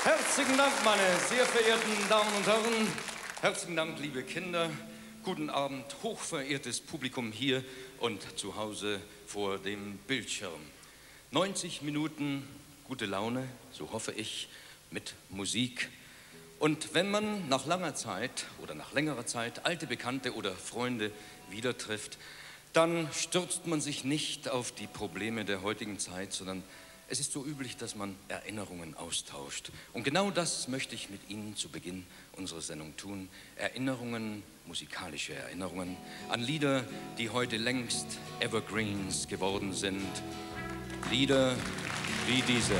Herzlichen Dank, meine sehr verehrten Damen und Herren. Herzlichen Dank, liebe Kinder. Guten Abend, hochverehrtes Publikum hier und zu Hause vor dem Bildschirm. 90 Minuten gute Laune, so hoffe ich, mit Musik. Und wenn man nach langer Zeit oder nach längerer Zeit alte Bekannte oder Freunde wieder trifft, dann stürzt man sich nicht auf die Probleme der heutigen Zeit, sondern es ist so üblich, dass man Erinnerungen austauscht. Und genau das möchte ich mit Ihnen zu Beginn unserer Sendung tun. Erinnerungen, musikalische Erinnerungen an Lieder, die heute längst Evergreens geworden sind. Lieder wie diese.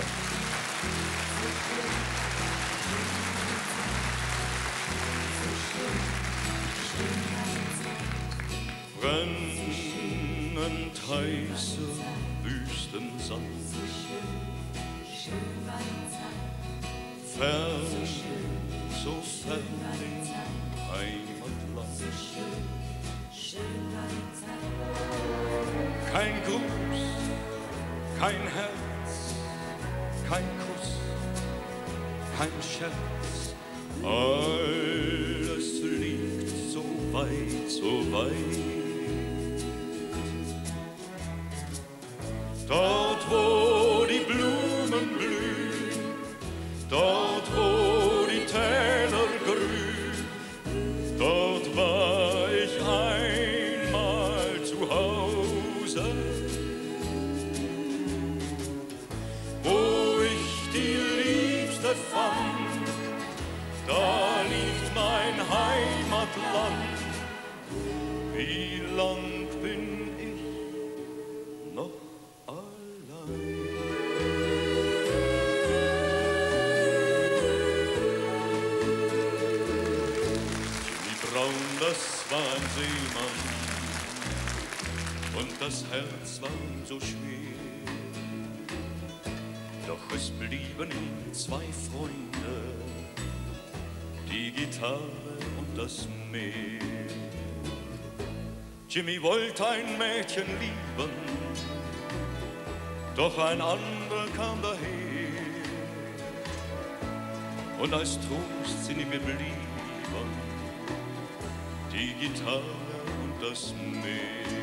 Brennend heißer Wüstensand, fern, so fern im Heimatland. Kein Gruß, kein Herz, kein Kuss, kein Scherz. Alles liegt so weit, so weit. Dort, wo die Blumen blühen, dort, wo die Täler grün, dort war ich einmal zu Hause, wo ich die Liebste fand, da liegt mein Heimatland. Wie lang bin ich noch allein? Jimmy Brown, das war ein Seemann und das Herz war ihm so schwer. Doch es blieben ihm zwei Freunde, die Gitarre und das Meer. Jimmy wollte ein Mädchen lieben, doch ein anderer kam daher. Und als Trost sind ihm geblieben die Gitarre und das Meer.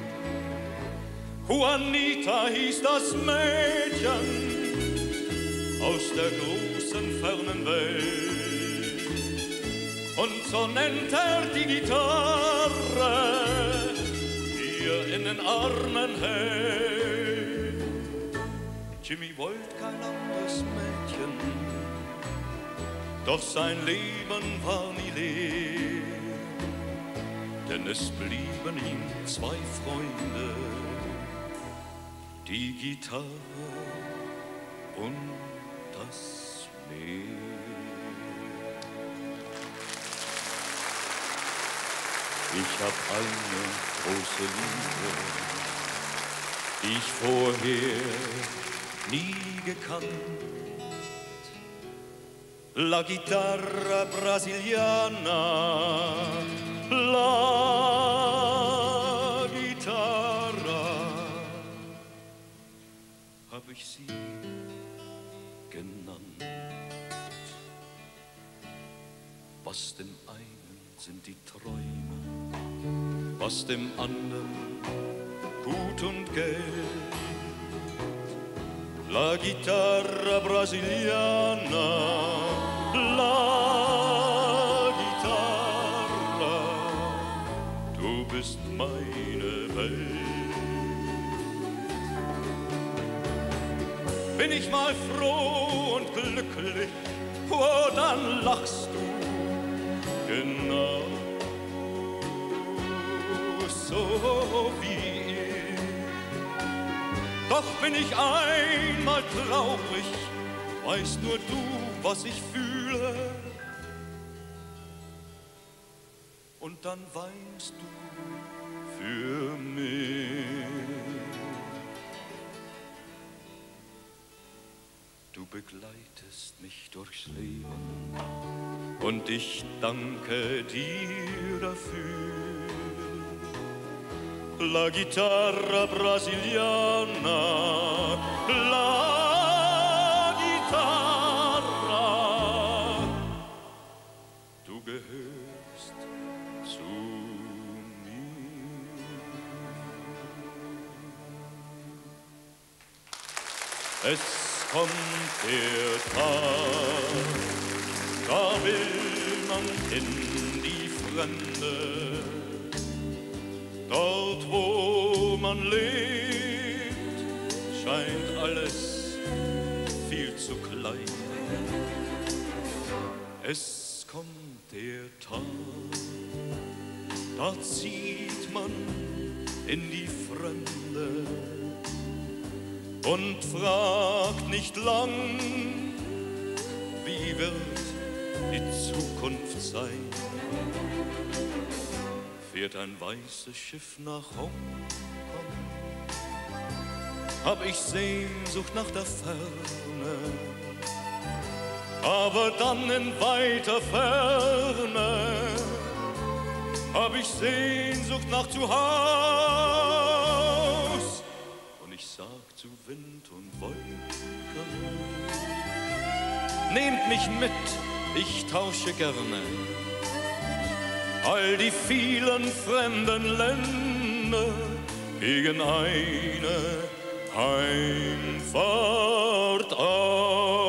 Juanita hieß das Mädchen aus der großen fernen Welt. Und so nennt er die Gitarre, die er in den Armen hält. Jimmy wollte kein anderes Mädchen, doch sein Leben war nie leer. Denn es blieben ihm zwei Freunde, die Gitarre und das Meer. Ich hab eine große Liebe, die ich vorher nie gekannt. La Guitarra Brasiliana, La Guitarra, hab ich sie genannt. Was dem einen sind die Träume, was dem anderen Gut und Geld. La Guitarra Brasiliana, La Guitarra, du bist meine Welt. Bin ich mal froh und glücklich, oh, dann lachst du genau so wie ich. Doch bin ich einmal traurig, weißt nur du, was ich fühle. Und dann weinst du für mich. Du begleitest mich durchs Leben und ich danke dir dafür. La Guitarra Brasiliana, La Guitarra, Es kommt der Tag, da will man in die Fremde. Dort, wo man lebt, scheint alles viel zu klein. Es kommt der Tag, da zieht man in die Fremde und fragt nicht lang, wie wird die Zukunft sein. Fährt ein weißes Schiff nach Hongkong, hab ich Sehnsucht nach der Ferne, aber dann in weiter Ferne hab ich Sehnsucht nach zu Haus. Und ich sag zu Wind und Wolken, nehmt mich mit, ich tausche gerne all die vielen fremden Länder gegen eine Heimfahrt aus.